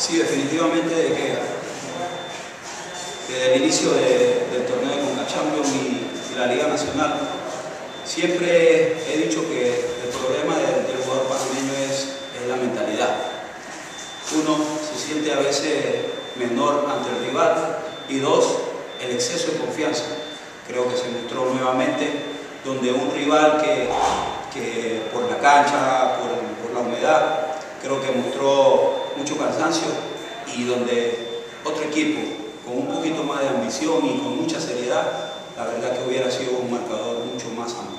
Sí, definitivamente de que desde el inicio del torneo de Conca Champions y la Liga Nacional, siempre he dicho que el problema del jugador panameño es la mentalidad. Uno se siente a veces menor ante el rival y dos, el exceso de confianza. Creo que se mostró nuevamente donde un rival que por la cancha, por la humedad, creo que mostró mucho cansancio, y donde otro equipo con un poquito más de ambición y con mucha seriedad, la verdad que hubiera sido un marcador mucho más amplio.